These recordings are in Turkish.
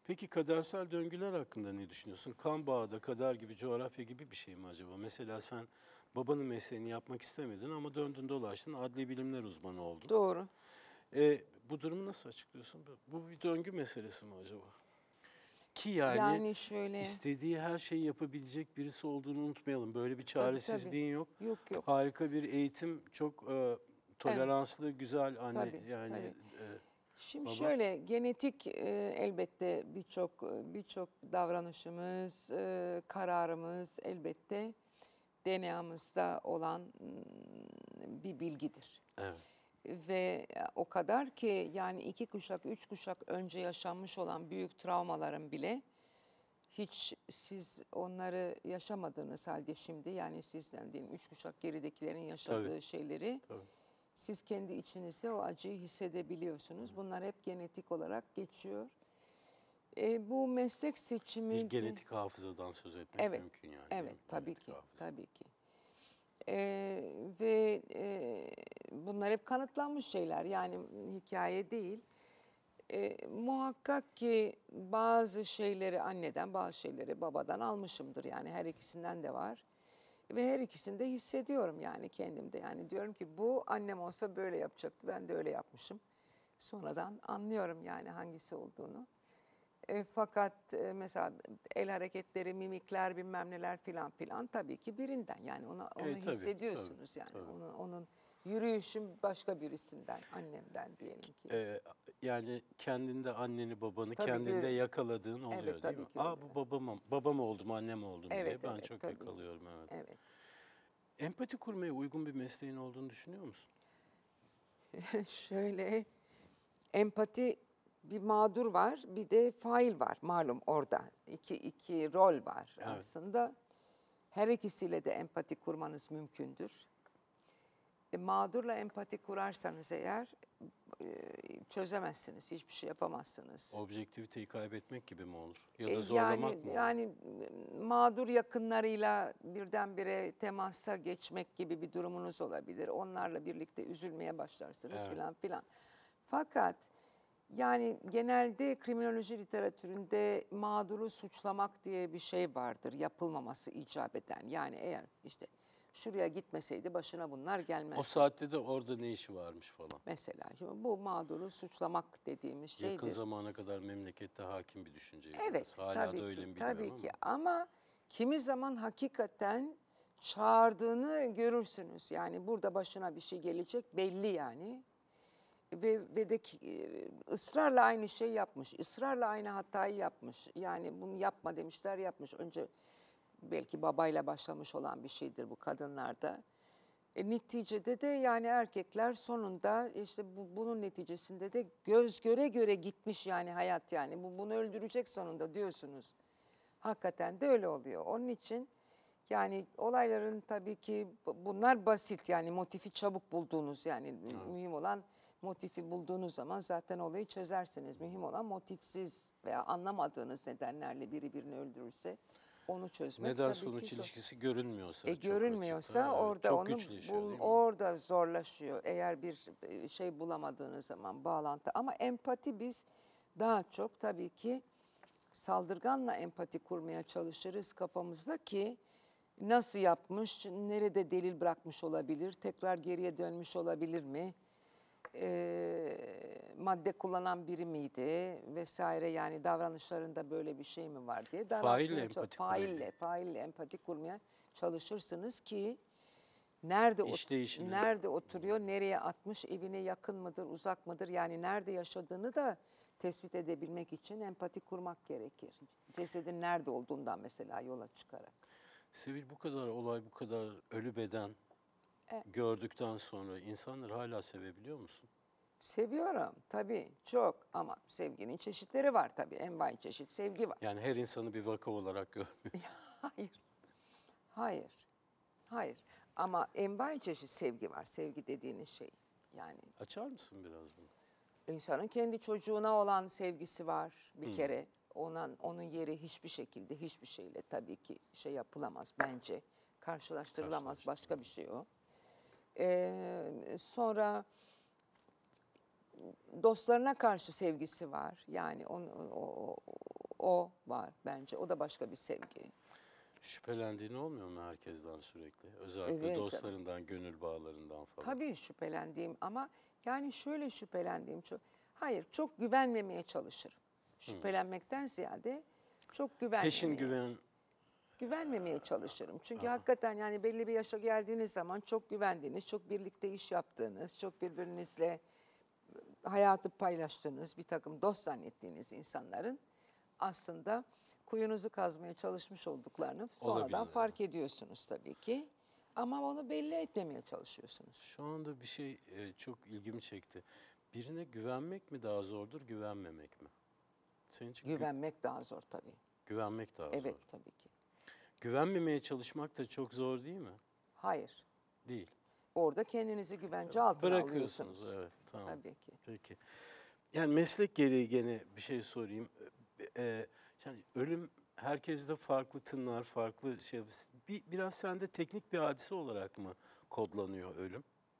Peki kadersel döngüler hakkında ne düşünüyorsun? Kan bağı da kader gibi, coğrafya gibi bir şey mi acaba? Mesela sen babanın mesleğini yapmak istemedin ama döndün dolaştın adli bilimler uzmanı oldun. Doğru. Bu durumu nasıl açıklıyorsun? Bu bir döngü meselesi mi acaba? Ki yani Yani şöyle, istediği her şeyi yapabilecek birisi olduğunu unutmayalım. Böyle bir tabii tabii. çaresizliğin yok. Yok yok. Harika bir eğitim, çok Evet, toleranslı, güzel anne tabii yani tabii. Şimdi baba. şöyle genetik elbette birçok davranışımız, kararımız elbette DNA'mızda olan bir bilgidir. Evet. Ve o kadar ki yani 2 kuşak, 3 kuşak önce yaşanmış olan büyük travmaların bile hiç siz onları yaşamadığınız halde şimdi yani sizden diyelim 3 kuşak geridekilerin Tabii, yaşadığı şeyleri tabii. siz kendi içinizde o acıyı hissedebiliyorsunuz. Bunlar hep genetik olarak geçiyor. Bu meslek Bir seçimi de genetik hafızadan söz etmek evet, mümkün yani değil evet mi? tabii Genetik ki, hafıza. tabii ki. Ve bunlar hep kanıtlanmış şeyler yani hikaye değil. Muhakkak ki bazı şeyleri anneden, bazı şeyleri babadan almışımdır. Yani her ikisinden de var. Ve her ikisini de hissediyorum yani kendimde. Yani diyorum ki bu annem olsa böyle yapacaktı. Ben de öyle yapmışım. Sonradan anlıyorum yani hangisi olduğunu. Fakat mesela el hareketleri, mimikler bilmem neler filan filan tabii ki birinden. Yani onu Tabii, tabii, hissediyorsunuz yani. tabii. Onun yürüyüşüm başka birisinden, annemden diyelim ki. Yani kendinde anneni babanı Tabii kendinde yakaladığın evet oluyor değil mi? tabii ki oluyor. Bu babam oldum, annem oldum Evet diye ben evet çok tabii ki. yakalıyorum evet. Evet. Empati kurmaya uygun bir mesleğin olduğunu düşünüyor musun? Şöyle empati bir mağdur var bir de fail var malum orada. İki rol var Evet. aslında. Her ikisiyle de empati kurmanız mümkündür. Mağdurla empati kurarsanız eğer çözemezsiniz, hiçbir şey yapamazsınız. Objektiviteyi kaybetmek gibi mi olur? Ya da Yani zorlamak mı olur? yani mağdur yakınlarıyla birdenbire temasa geçmek gibi bir durumunuz olabilir. Onlarla birlikte üzülmeye başlarsınız Evet. filan filan. Fakat yani genelde kriminoloji literatüründe mağduru suçlamak diye bir şey vardır. Yapılmaması icap eden. Yani eğer işte şuraya gitmeseydi başına bunlar O gelmezdi. saatte de orada ne işi varmış falan. Mesela şimdi bu mağduru suçlamak dediğimiz Yakın şeydir. zamana kadar memlekette hakim bir düşünceydi Evet, burası. Hala da tabii öyle ki, mi bilmiyorum tabii ki. ama. Ama kimi zaman hakikaten çağırdığını görürsünüz. Yani burada başına bir şey gelecek belli yani. Ve de ısrarla aynı şey yapmış, ısrarla aynı hatayı yapmış. Yani bunu yapma demişler yapmış. Önce belki babayla başlamış olan bir şeydir bu kadınlarda. Neticede de yani erkekler sonunda işte bunun neticesinde de göz göre göre gitmiş yani hayat yani. Bunu öldürecek sonunda diyorsunuz. Hakikaten de öyle oluyor. Onun için yani olayların tabii ki bunlar basit yani motifi çabuk bulduğunuz yani Evet. mühim olan motifi bulduğunuz zaman zaten olayı çözersiniz. Mühim olan motifsiz veya anlamadığınız nedenlerle biri birini öldürürse onu çözmek Neden tabii ki sonuç zor. ilişkisi görünmüyorsa çok açıkta, Görünmüyorsa evet, orada çok onu güçleşiyor değil mi? orada zorlaşıyor eğer bir şey bulamadığınız zaman bağlantı. Ama empati biz daha çok tabii ki saldırganla empati kurmaya çalışırız kafamızda ki nasıl yapmış, nerede delil bırakmış olabilir, tekrar geriye dönmüş olabilir mi? Madde kullanan biri miydi vesaire yani davranışlarında böyle bir şey mi var diye Faille daraltmaya empati kurabiliyor. faille empati kurmaya çalışırsınız ki İşleyişine. nerede oturuyor, nereye atmış, evine yakın mıdır, uzak mıdır yani nerede yaşadığını da tespit edebilmek için empati kurmak gerekir. Cesedin nerede olduğundan mesela yola çıkarak. Sevil bu kadar olay, bu kadar ölü beden gördükten sonra insanları hala sevebiliyor musun? Seviyorum tabii çok ama sevginin çeşitleri var tabii. Envai çeşit sevgi var. Yani her insanı bir vaka olarak görmüyorsun. Hayır, hayır, hayır. Ama envai çeşit sevgi var. Sevgi dediğiniz şey. Yani Açar mısın biraz bunu? insanın kendi çocuğuna olan sevgisi var bir kere. Onun yeri hiçbir şekilde hiçbir şeyle tabii ki şey yapılamaz bence. Karşılaştırılamaz başka bir şey o. Sonra dostlarına karşı sevgisi var. Yani o var bence. O da başka bir sevgi. Şüphelendiğin olmuyor mu herkesten sürekli? Özellikle Evet, dostlarından, gönül bağlarından falan. Tabii şüphelendiğim ama yani şöyle şüphelendiğim çok. Hayır, çok güvenmemeye çalışırım. Şüphelenmekten ziyade çok Peşin güven, güvenmemeye çalışırım. Çünkü hakikaten yani belli bir yaşa geldiğiniz zaman çok güvendiğiniz, çok birlikte iş yaptığınız, çok birbirinizle hayatı paylaştığınız bir takım dost zannettiğiniz insanların aslında kuyunuzu kazmaya çalışmış olduklarını sonradan Olabilir, fark ediyorsunuz tabii ki. Ama onu belli etmemeye çalışıyorsunuz. şu anda bir şey çok ilgimi çekti. Birine güvenmek mi daha zordur, güvenmemek mi? Senin için Güvenmek daha zor tabii. güvenmek daha Evet zor. tabii ki. Güvenmemeye çalışmak da çok zor değil mi? Hayır. Değil. Orada kendinizi güvence altına Bırakıyorsunuz, alıyorsunuz. evet, tamam. Tabii ki. Peki. Yani meslek gereği gene bir şey sorayım. Yani ölüm herkeste farklı tınlar, farklı şey. Biraz sende teknik bir hadise olarak mı kodlanıyor ölüm?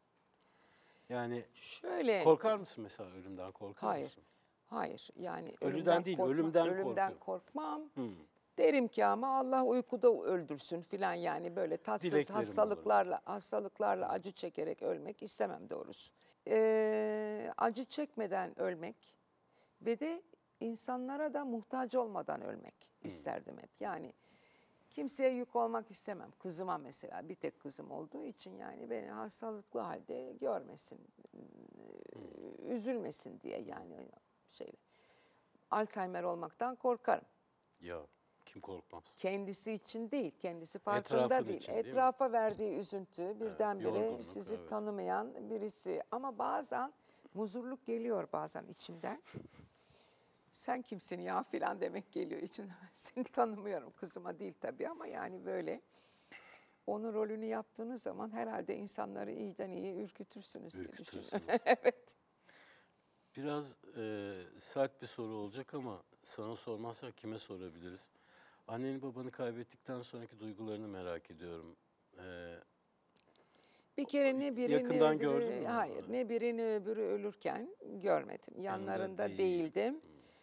Yani Şöyle, korkar mısın mesela ölümden korkar hayır. mısın? Hayır yani Ölüden değil, ölümden ölümden korkuyorum. korkmam. Derim ki ama Allah uykuda öldürsün filan yani böyle tatsız Dileklerim olur. hastalıklarla acı çekerek ölmek istemem doğrusu. Acı çekmeden ölmek ve de insanlara da muhtaç olmadan ölmek isterdim hep. Yani kimseye yük olmak istemem. Kızıma mesela bir tek kızım olduğu için yani beni hastalıklı halde görmesin, üzülmesin diye yani şeyle. Alzheimer olmaktan korkarım. Ya kim korkmaz? Kendisi için değil, kendisi farkında Etrafın değil. için değil mi? Etrafa verdiği üzüntü, birdenbire yorgunluk, sizi evet. tanımayan birisi. Ama bazen muzurluk geliyor bazen içimden. Sen kimsin ya filan demek geliyor içimden. Seni tanımıyorum, kızıma değil tabii ama yani böyle. Onun rolünü yaptığınız zaman herhalde insanları iyiden iyiye ürkütürsünüz diye düşünüyorum. Ürkütürsünüz. Evet. Biraz sert bir soru olacak ama sana sormazsak kime sorabiliriz? Anneni babanı kaybettikten sonraki duygularını merak ediyorum. Bir kere ne biri ne Yakından gördün öbürü, mü? hayır ne biri ne öbürü ölürken görmedim. Yanında Yanlarında değil. değildim.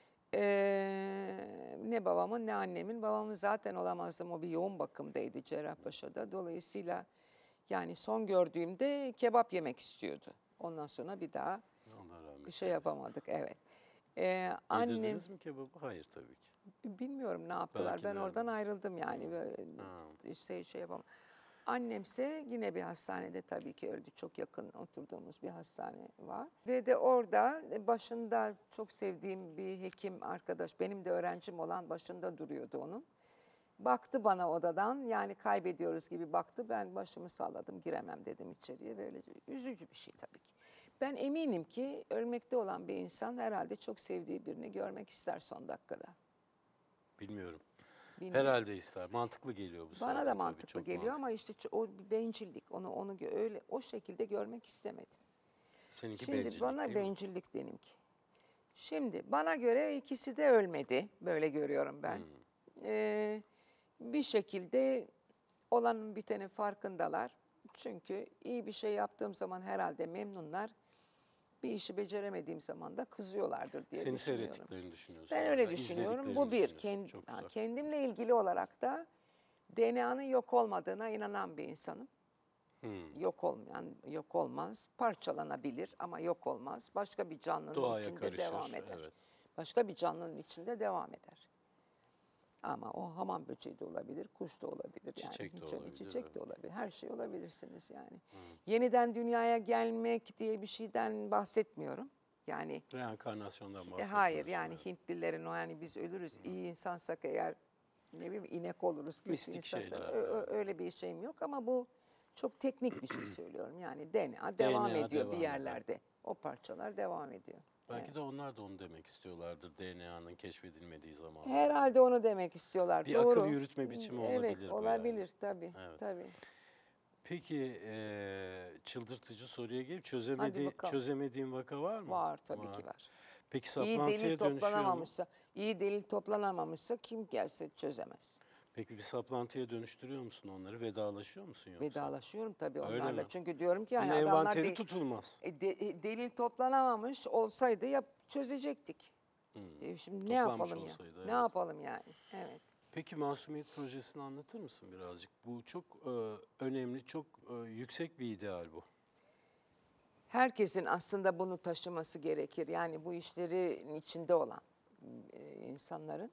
Ne babamın ne annemin. Babamın zaten olamazdım. O bir yoğun bakımdaydı Cerrahpaşa'da. Dolayısıyla yani son gördüğümde kebap yemek istiyordu. Ondan sonra bir daha Allah rahmet bir şey eylesin. yapamadık. Evet. Annem Yedirdiniz mi kebabı? Hayır tabii ki. bilmiyorum ne yaptılar. Belki Ben de. oradan ayrıldım yani. Böyle Ha. şey yapamam. Annemse yine bir hastanede tabii ki öldü. Çok yakın oturduğumuz bir hastane var. Ve de orada başında çok sevdiğim bir hekim arkadaş, benim de öğrencim olan başında duruyordu onun. Baktı bana odadan yani kaybediyoruz gibi baktı. Ben başımı salladım giremem dedim içeriye. Böyle üzücü bir şey tabii ki. Ben eminim ki ölmekte olan bir insan herhalde çok sevdiği birini görmek ister son dakikada. Bilmiyorum. Bilmiyorum. Herhalde ister. Mantıklı geliyor bu Bana da söylediğin tabii. mantıklı Çok geliyor mantıklı. ama işte o bir bencillik. Onu öyle o şekilde görmek istemedim. Seninki Şimdi bencillik bana değil mi? bencillik benimki. Şimdi bana göre ikisi de ölmedi. Böyle görüyorum ben. Bir şekilde olanın bitenin farkındalar. Çünkü iyi bir şey yaptığım zaman herhalde memnunlar. Bir işi beceremediğim zaman da kızıyorlardır diye Seni düşünüyorum. seyrettiklerini düşünüyorsun. Ben orada, öyle düşünüyorum. izlediklerini Bu bir. düşünüyorsun. Çok güzel. Kendimle ilgili olarak da DNA'nın yok olmadığına inanan bir insanım. Yok olmayan yok olmaz. Parçalanabilir ama yok olmaz. Başka bir canlının Doğaya içinde karışır, devam eder. evet. Başka bir canlının içinde devam eder. Ama o hamam böceği de olabilir, kuş da olabilir. Çiçek de hiç öyle olabilir, çiçek evet. de olabilir. Her şey olabilirsiniz yani. Yeniden dünyaya gelmek diye bir şeyden bahsetmiyorum. Yani Reenkarnasyondan bahsediyoruz. hayır yani evet. Hintlilerin o yani biz ölürüz iyi insansak eğer ne bileyim inek oluruz kötü Mistik insansak şeyler, evet. öyle bir şeyim yok ama bu çok teknik bir şey söylüyorum. Yani DNA devam DNA ediyor bir devam eder. yerlerde. O parçalar devam ediyor. Belki de onlar da onu demek istiyorlardır DNA'nın keşfedilmediği zaman. Herhalde onu demek istiyorlar. Bir Doğru. akıl yürütme biçimi Evet, olabilir bu olabilir yani. tabii. Evet. Tabii. Peki çıldırtıcı soruya gelip Hadi bakalım. çözemediğin vaka var mı? Var tabii ki var. Peki İyi delil saplantıya dönüşüyor mu? toplanamamışsa, iyi delil toplanamamışsa kim gelse çözemez. Peki bir saplantıya dönüştürüyor musun onları? Vedalaşıyor musun yoksa? Vedalaşıyorum tabii Öyle onlarla. mi? Çünkü diyorum ki yani Yine adamlar envanteri tutulmaz. delil toplanamamış olsaydı çözecektik. Şimdi ne Toplanmış yapalım ya? olsaydı, Ne evet. yapalım yani? Evet. Peki Masumiyet Projesi'ni anlatır mısın birazcık? Bu çok önemli, çok yüksek bir ideal bu. Herkesin aslında bunu taşıması gerekir. Yani bu işlerin içinde olan insanların.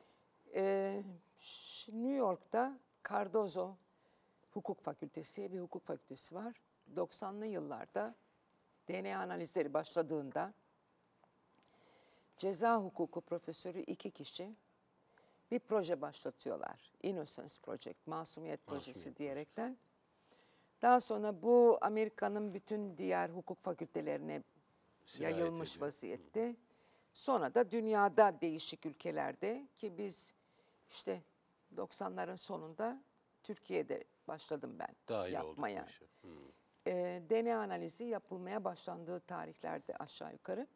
New York'ta Cardozo Hukuk Fakültesi diye bir hukuk fakültesi var. 90'lı yıllarda DNA analizleri başladığında ceza hukuku profesörü 2 kişi bir proje başlatıyorlar. Innocence Project, Masumiyet Projesi Masumiyet diyerekten. Daha sonra bu Amerika'nın bütün diğer hukuk fakültelerine Sirayet yayılmış ediyor. vaziyette. Sonra da dünyada değişik ülkelerde ki biz işte 90'ların sonunda Türkiye'de başladım ben Dahil olduk bu yapmaya. işe. DNA analizi yapılmaya başlandığı tarihlerde aşağı yukarı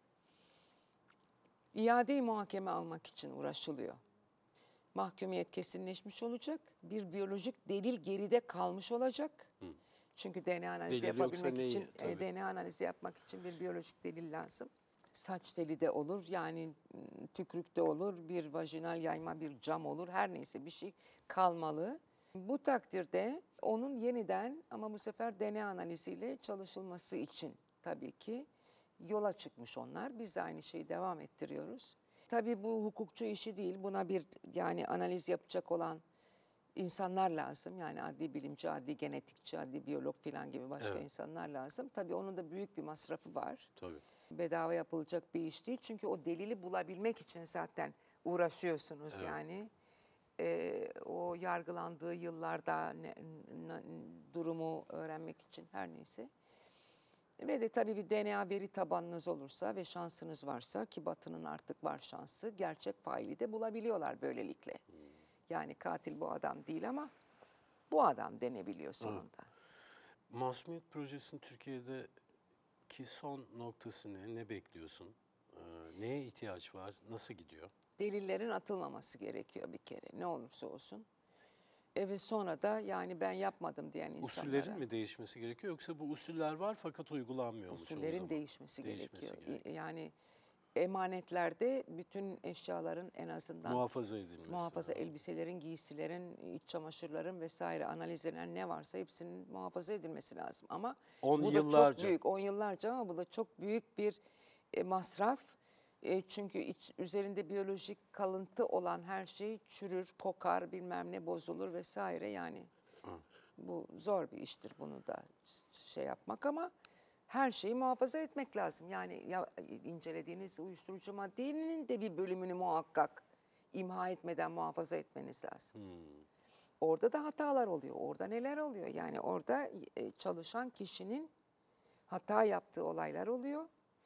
iade-i muhakeme almak için uğraşılıyor. Mahkumiyet kesinleşmiş olacak, bir biyolojik delil geride kalmış olacak. Çünkü DNA analizi Delil yoksa yapabilmek neyi? için Tabii. DNA analizi yapmak için bir biyolojik delil lazım. Saç teli de olur, yani tükürük de olur, bir vajinal yayma, bir cam olur, her neyse bir şey kalmalı. Bu takdirde onun yeniden ama bu sefer DNA analiziyle çalışılması için tabii ki yola çıkmış onlar. Biz de aynı şeyi devam ettiriyoruz. Tabii bu hukukçu işi değil, buna bir yani analiz yapacak olan insanlar lazım. Yani adli bilimci, adli genetikçi, adli biyolog falan gibi başka Evet. insanlar lazım. Tabii onun da büyük bir masrafı var. Tabii. Bedava yapılacak bir iş değil. Çünkü o delili bulabilmek için zaten uğraşıyorsunuz Evet. yani. O yargılandığı yıllarda durumu öğrenmek için her neyse. Ve de tabii bir DNA veri tabanınız olursa ve şansınız varsa ki Batı'nın artık var şansı, gerçek faili de bulabiliyorlar böylelikle. Yani katil bu adam değil ama bu adam denebiliyor sonunda. Masumiyet Projesi'nin Türkiye'deki son noktası ne? Ne bekliyorsun? Neye ihtiyaç var? Nasıl gidiyor? Delillerin atılmaması gerekiyor bir kere ne olursa olsun. Ve sonra da yani ben yapmadım diyen insanlara Usullerin mi değişmesi gerekiyor yoksa bu usuller var fakat uygulanmıyor mu çoğu usullerin zaman? değişmesi gerekiyor. Gerekiyor. Yani emanetlerde bütün eşyaların en azından Muhafaza edilmesi. muhafaza elbiselerin, giysilerin, iç çamaşırların vesaire analiz edilen ne varsa hepsinin muhafaza edilmesi lazım. Ama 10 bu da yıllarca. çok büyük, 10 yıllarca ama bu da çok büyük bir masraf. Çünkü üzerinde biyolojik kalıntı olan her şey çürür, kokar, bilmem ne bozulur vesaire yani. Bu zor bir iştir bunu da şey yapmak ama her şeyi muhafaza etmek lazım. Yani incelediğiniz uyuşturucu maddenin de bir bölümünü muhakkak imha etmeden muhafaza etmeniz lazım. Orada da hatalar oluyor. Orada neler oluyor? Yani orada çalışan kişinin hata yaptığı olaylar oluyor.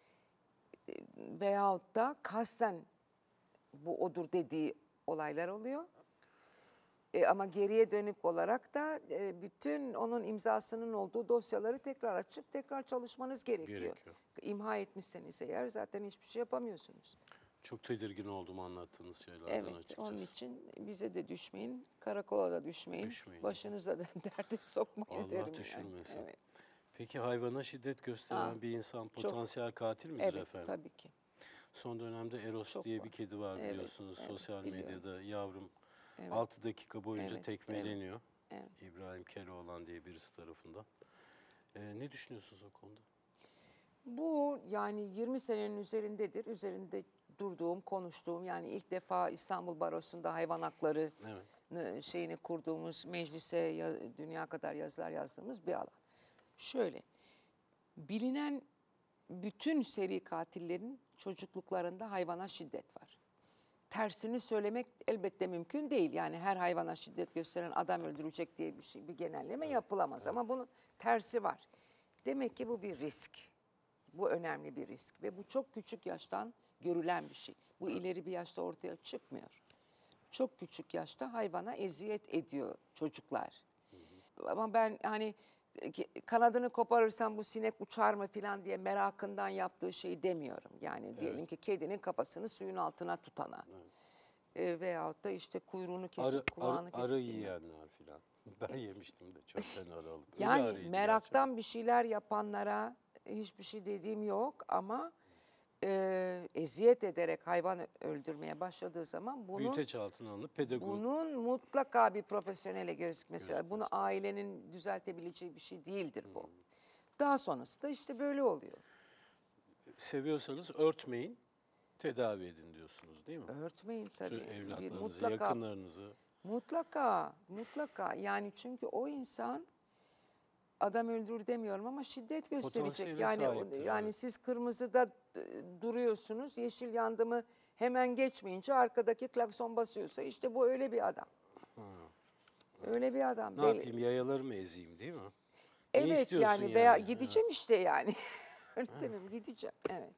Veyahut da kasten bu odur dediği olaylar oluyor. Ama geriye dönük olarak da bütün onun imzasının olduğu dosyaları tekrar açıp tekrar çalışmanız gerekiyor. İmha etmişseniz eğer zaten hiçbir şey yapamıyorsunuz. Çok tedirgin oldum anlattığınız şeylerden Evet, açıkçası. onun için bize de düşmeyin, karakola da düşmeyin, başınıza da derde sokmayın Allah derim. düşürmesin. Yani. Evet. Peki hayvana şiddet gösteren bir insan potansiyel katil midir Evet, efendim? tabii ki. Son dönemde Eros Çok diye var. bir kedi var Evet, biliyorsunuz. evet, Sosyal biliyorum. medyada yavrum Evet. 6 dakika boyunca Evet, tekmeleniyor. Evet. İbrahim Keloğlan diye birisi tarafından. Ne düşünüyorsunuz o konuda? Bu yani 20 senenin üzerindedir. Üzerinde durduğum, konuştuğum yani ilk defa İstanbul Barosu'nda hayvan hakları şeyini kurduğumuz meclise dünya kadar yazılar yazdığımız bir alan. Şöyle bilinen bütün seri katillerin çocukluklarında hayvana şiddet var. Tersini söylemek elbette mümkün değil. Yani her hayvana şiddet gösteren adam öldürecek diye bir genelleme yapılamaz. Ama bunun tersi var. Demek ki bu bir risk. Bu önemli bir risk ve bu çok küçük yaştan görülen bir şey. Bu ileri bir yaşta ortaya çıkmıyor. Çok küçük yaşta hayvana eziyet ediyor çocuklar. Ama ben hani kanadını koparırsam bu sinek uçar mı falan diye merakından yaptığı şey demiyorum. Yani diyelim ki kedinin kafasını suyun altına tutana. Veyahut da işte kuyruğunu kesip kulağını kesip. Arı yiyenler filan. Ben yemiştim de çöpten arı alıp. Yani meraktan bir şeyler yapanlara hiçbir şey dediğim yok ama eziyet ederek hayvan öldürmeye başladığı zaman Büyüteç altına alınıp pedagog. bunun mutlaka bir profesyonele gözükmesi var. Bunu ailenin düzeltebileceği bir şey değildir bu. Daha sonrası da işte böyle oluyor. Seviyorsanız örtmeyin, tedavi edin diyorsunuz değil mi? Örtmeyin tabii. Evlatlarınızı, Mutlaka, yakınlarınızı. mutlaka. Yani çünkü o insan adam öldür demiyorum ama şiddet gösterecek. Potansiyele Yani sahiptir, yani evet. siz kırmızıda duruyorsunuz, yeşil yandı mı hemen geçmeyince arkadaki klakson basıyorsa işte bu öyle bir adam. Öyle bir adam. Ne yapayım, yayaları mı ezeyim değil mi? Ne Evet istiyorsun yani veya yani? gideceğim işte yani. Öyle demeyeyim, gideceğim. Evet.